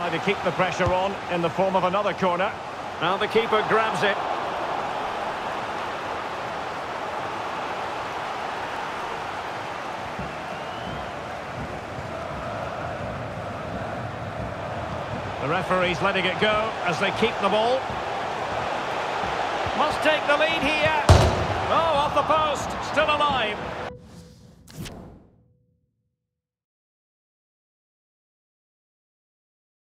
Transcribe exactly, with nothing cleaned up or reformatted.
Try to keep the pressure on in the form of another corner. Now the keeper grabs it. The referee's letting it go as they keep the ball. Must take the lead here. Oh, off the post. Still alive.